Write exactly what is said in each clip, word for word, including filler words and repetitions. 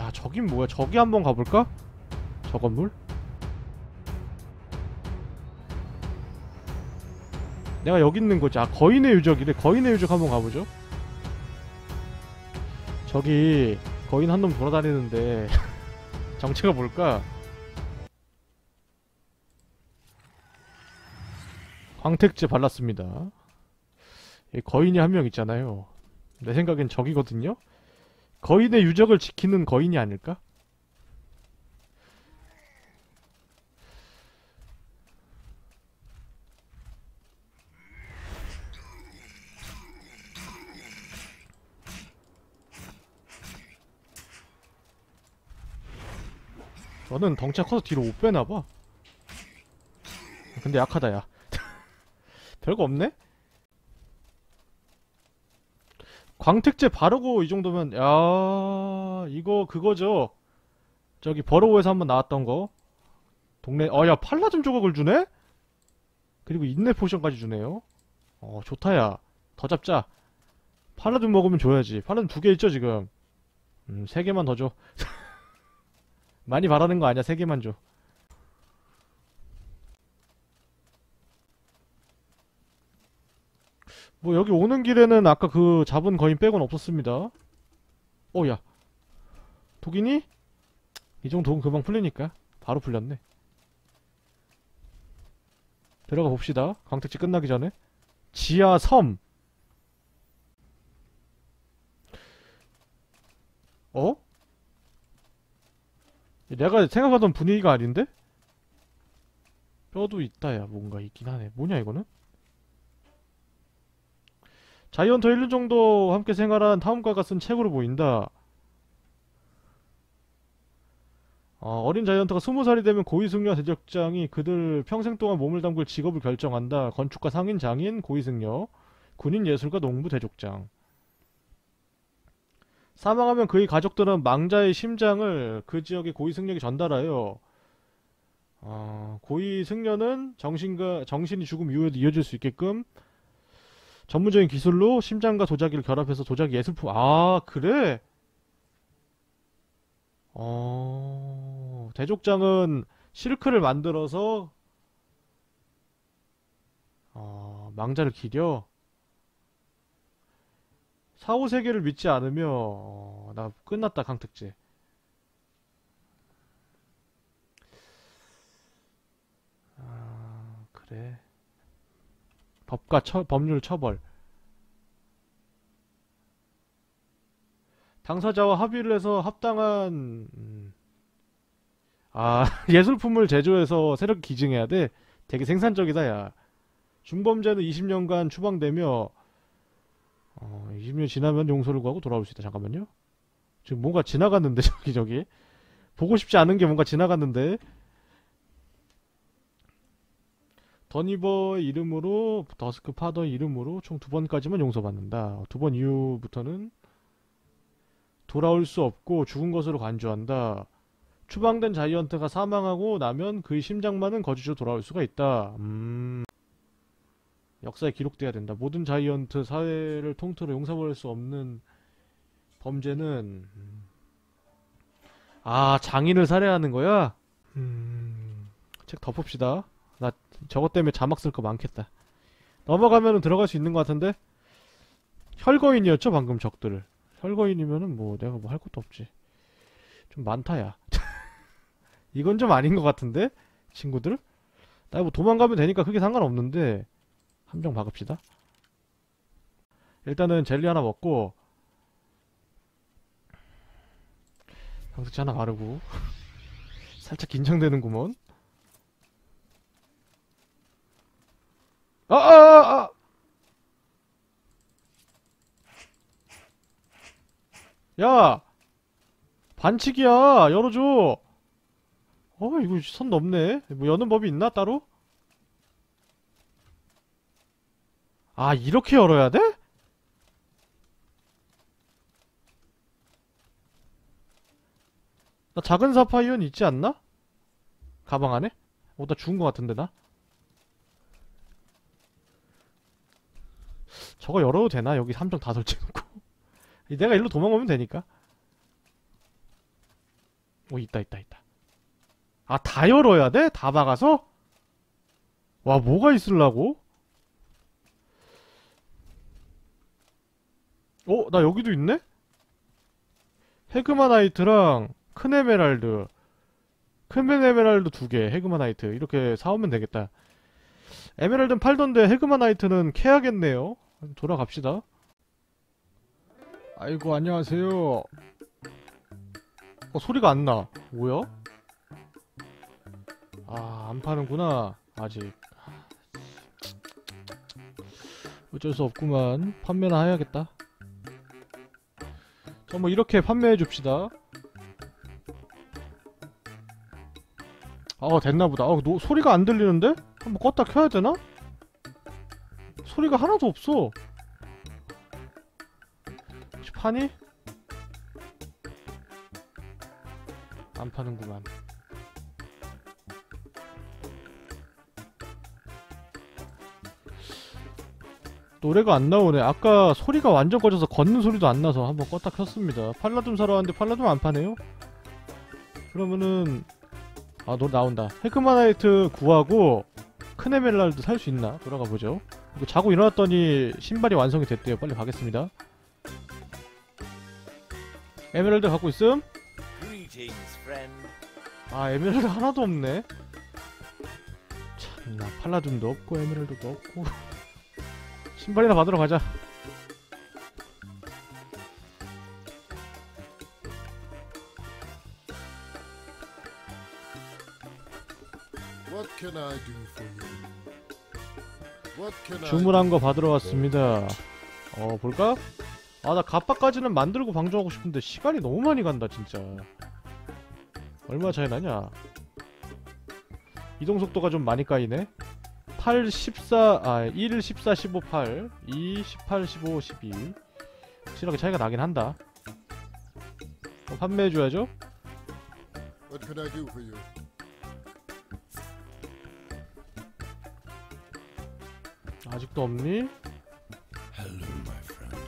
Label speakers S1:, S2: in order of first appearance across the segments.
S1: 야, 저긴 뭐야? 저기 한번 가볼까? 저 건물? 내가 여기 있는 거지. 아, 거인의 유적이래. 거인의 유적 한번 가보죠. 저기 거인 한 놈 돌아다니는데 정체가 뭘까? 광택제 발랐습니다. 이 거인이 한 명 있잖아요. 내 생각엔 저기거든요? 거인의 유적을 지키는 거인이 아닐까? 너는 덩치가 커서 뒤로 못 빼나봐. 근데 약하다, 야. 별거 없네? 광택제 바르고 이 정도면, 야, 이거 그거죠. 저기 버로우에서 한번 나왔던 거. 동네, 어, 야, 팔라즘 조각을 주네? 그리고 인내 포션까지 주네요. 어, 좋다, 야. 더 잡자. 팔라즘 먹으면 줘야지. 팔라즘 두 개 있죠, 지금. 음, 세 개만 더 줘. 많이 바라는 거 아니야, 세 개만 줘. 뭐, 여기 오는 길에는 아까 그 잡은 거인 빼곤 없었습니다. 어, 야. 독이니? 이 정도 독은 금방 풀리니까. 바로 풀렸네. 들어가 봅시다. 광택지 끝나기 전에. 지하 섬. 어? 내가 생각하던 분위기가 아닌데? 뼈도 있다, 야. 뭔가 있긴 하네. 뭐냐, 이거는? 자이언트 일 년 정도 함께 생활한 탐험가가 쓴 책으로 보인다. 어, 어린 자이언트가 스무 살이 되면 고위승려 대적장이 그들 평생 동안 몸을 담글 직업을 결정한다. 건축가, 상인, 장인, 고위승려, 군인, 예술가, 농부, 대족장. 사망하면 그의 가족들은 망자의 심장을 그 지역의 고위승려에게 전달하여 어, 고위승려는 정신과, 정신이 죽음 이후에도 이어질 수 있게끔 전문적인 기술로 심장과 도자기를 결합해서 도자기 예술품. 아, 그래? 어, 대족장은 실크를 만들어서 어, 망자를 기려. 사후 세계를 믿지 않으며 어, 나 끝났다, 강택제. 아, 그래. 법과 처, 법률 처벌. 당사자와 합의를 해서 합당한 음, 아, 예술품을 제조해서 세력 기증해야 돼. 되게 생산적이다, 야. 중범죄는 이십 년간 추방되며 어, 이십 년 지나면 용서를 구하고 돌아올 수 있다. 잠깐만요. 지금 뭔가 지나갔는데 저기 저기 보고 싶지 않은 게 뭔가 지나갔는데. 더니버의 이름으로 더스크 파더의 이름으로 총 두 번까지만 용서받는다. 두 번 이후부터는 돌아올 수 없고 죽은 것으로 간주한다. 추방된 자이언트가 사망하고 나면 그의 심장만은 거주지로 돌아올 수가 있다. 음... 역사에 기록돼야 된다. 모든 자이언트 사회를 통틀어 용서받을 수 없는 범죄는 음. 아, 장인을 살해하는 거야? 음... 책 덮읍시다. 나 저것 때문에 자막 쓸 거 많겠다. 넘어가면은 들어갈 수 있는 것 같은데? 혈거인이었죠, 방금 적들을. 혈거인이면은 뭐 내가 뭐 할 것도 없지. 좀 많다, 야. 이건 좀 아닌 것 같은데? 친구들? 나 뭐 도망가면 되니까 크게 상관없는데 함정 박읍시다. 일단은 젤리 하나 먹고 방석치 하나 바르고 살짝 긴장되는구먼. 아아아아! 야! 반칙이야! 열어줘! 어, 이거 선 넘네. 뭐 여는 법이 있나 따로? 아, 이렇게 열어야 돼? 나 작은 사파이어는 있지 않나? 가방 안에? 어, 나 죽은 것 같은데, 나? 저거 열어도 되나? 여기 함정 다 설치해놓고. 내가 일로 도망오면 되니까. 오, 있다 있다 있다. 아, 다 열어야 돼? 다 박아서? 와, 뭐가 있을라고? 어? 나 여기도 있네? 헤그마나이트랑 큰 에메랄드, 큰 에메랄드 두 개, 헤그마나이트 이렇게 사오면 되겠다. 에메랄드는 팔던데 헤그마나이트는 캐야겠네요. 돌아갑시다. 아이고, 안녕하세요. 어, 소리가 안 나. 뭐야? 아, 안 파는구나. 아직. 어쩔 수 없구만. 판매나 해야겠다. 자, 뭐 이렇게 판매해 줍시다. 아, 됐나보다. 아, 노, 소리가 안 들리는데? 한번 껐다 켜야 되나? 소리가 하나도 없어. 혹시 파니? 안 파는구만. 노래가 안 나오네. 아까 소리가 완전 꺼져서 걷는 소리도 안 나서 한번 껐다 켰습니다. 팔라듐 사러 왔는데 팔라듐 안 파네요? 그러면은 아, 노래 나온다. 헤크마나이트 구하고 큰 에메랄드 살 수 있나? 돌아가 보죠. 이거 자고 일어났더니 신발이 완성이 됐대요. 빨리 가겠습니다. 에메랄드 갖고 있음? 아, 에메랄드 하나도 없네. 참나, 팔라듐도 없고 에메랄드도 없고. 신발이나 받으러 가자.
S2: What can I do for you? What can I
S1: 주문한 거
S2: do?
S1: 받으러 왔습니다. 어, 볼까? 아, 나 갑바까지는 만들고 방종하고 싶은데 시간이 너무 많이 간다 진짜. 얼마 차이 나냐? 이동 속도가 좀 많이 까이네. 팔, 십사, 아, 일, 십사, 십오, 팔, 이, 십팔, 십오, 십이. 확실하게 차이가 나긴 한다. 어, 판매해줘야죠?
S2: What can I do for you?
S1: 아직도 없니?
S2: Hello, my friend.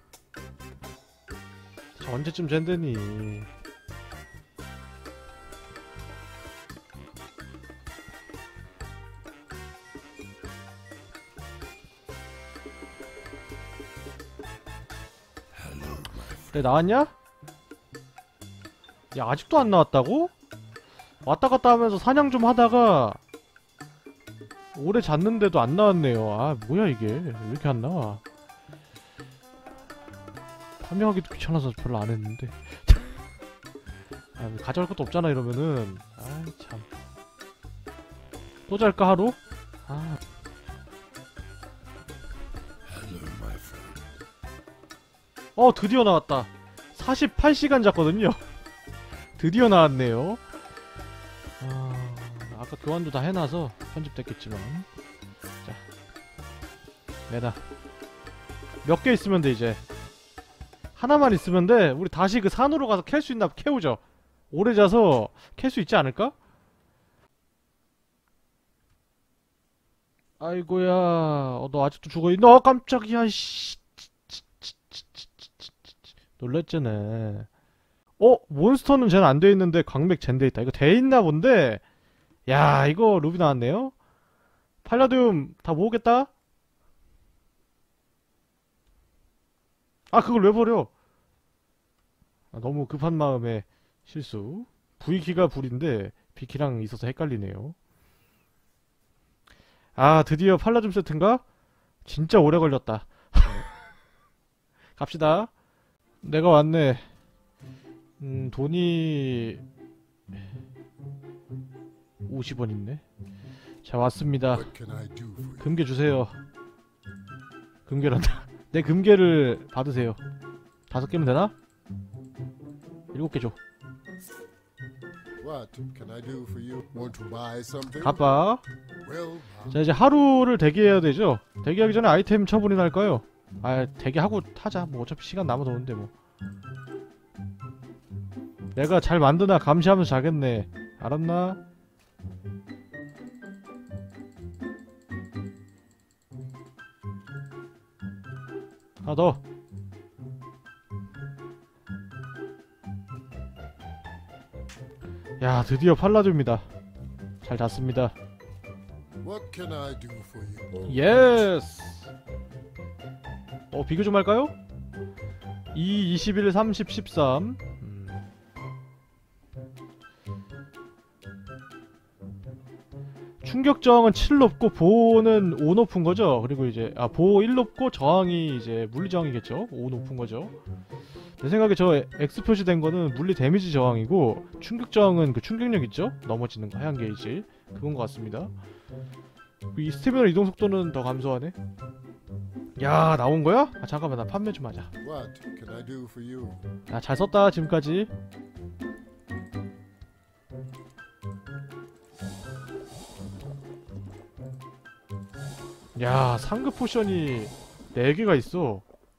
S1: 저 언제쯤 젠데니? 그래, 나왔냐? 야, 아직도 안 나왔다고? 왔다 갔다 하면서 사냥 좀 하다가 오래 잤는데도 안 나왔네요. 아, 뭐야 이게. 왜 이렇게 안 나와? 판명하기도 귀찮아서 별로 안 했는데. 아, 가져갈 것도 없잖아 이러면은. 아이 참. 또 잘까 하루? 아. 어, 드디어 나왔다. 사십팔 시간 잤거든요. 드디어 나왔네요. 아, 아까 교환도 다 해놔서 편집됐겠지만. 자, 매다. 몇 개 있으면 돼 이제. 하나만 있으면 돼. 우리 다시 그 산으로 가서 캘 수 있나 캐우죠. 오래 자서 캘 수 있지 않을까? 아이고야. 어, 너 아직도 죽어있나? 어, 깜짝이야. 씨. 놀랬잖아. 어? 몬스터는 쟤는 안 돼있는데 광맥 젠 돼있다. 이거 돼있나 본데? 야, 이거 루비 나왔네요? 팔라듐 다 모으겠다? 아, 그걸 왜 버려? 아, 너무 급한 마음에 실수. V키가 불인데 B키랑 있어서 헷갈리네요. 아, 드디어 팔라듐 세트인가? 진짜 오래 걸렸다. 갑시다. 내가 왔네. 음, 돈이 오십 원 있네. 자, 왔습니다.
S2: What can I do for you?
S1: 금괴 주세요. 금괴란다. 내 금괴를 받으세요. 다섯 개면 되나? 일곱 개 줘.
S2: What can I do for you? Want to buy something?
S1: 가빠.
S2: Well,
S1: 자, 이제 하루를 대기해야 되죠? 대기하기 전에 아이템 처분이 날까요? 아, 대기하고 타자. 뭐 어차피 시간 남아서 오는데 뭐. 내가 잘 만드나 감시하면서 자겠네. 알았나? 하나 더. 야, 드디어 팔라듐입니다. 잘 잤습니다.
S2: What can I do for you?
S1: 예스! 어, 비교 좀 할까요? 이, 이십일, 삼십, 십삼. 음. 충격 저항은 칠 높고 보호는 오 높은 거죠. 그리고 이제 아 보호 일 높고 저항이 이제 물리 저항이겠죠. 오 높은 거죠. 내 생각에 저 X 표시된 거는 물리 데미지 저항이고 충격 저항은 그 충격력 있죠? 넘어지는 거 하얀 게이지 그건 것 같습니다. 이 스태미너 이동 속도는 더 감소하네. 야, 나온 거야? 아 잠깐만, 나 판매 좀 하자.
S2: What can I do for you?
S1: 야, 잘 썼다 지금까지. 야, 상급 포션이 네 개가 있어.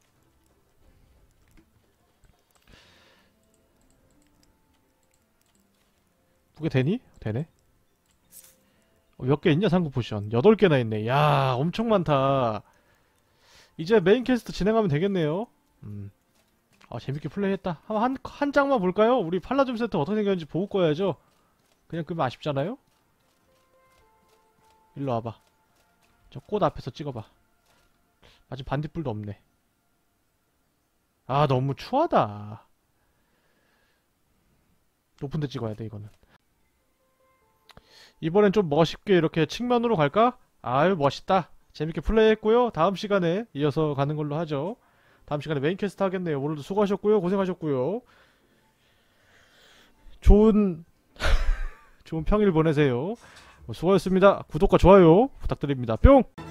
S1: 그게 되니? 되네. 어, 몇 개 있냐 상급 포션? 여덟 개나 있네. 야, 엄청 많다. 이제 메인 퀘스트 진행하면 되겠네요. 음. 아, 재밌게 플레이했다. 한, 한, 한 장만 볼까요? 우리 팔라듐 세트 어떻게 생겼는지 보고 꺼야죠. 그냥 끄면 아쉽잖아요? 일로 와봐. 저 꽃 앞에서 찍어봐. 아직 반딧불도 없네. 아, 너무 추하다. 높은 데 찍어야 돼, 이거는. 이번엔 좀 멋있게 이렇게 측면으로 갈까? 아유, 멋있다. 재밌게 플레이했고요. 다음 시간에 이어서 가는 걸로 하죠. 다음 시간에 메인 퀘스트 하겠네요. 오늘도 수고하셨고요. 고생하셨고요. 좋은 좋은 평일 보내세요. 수고하셨습니다. 구독과 좋아요 부탁드립니다. 뿅!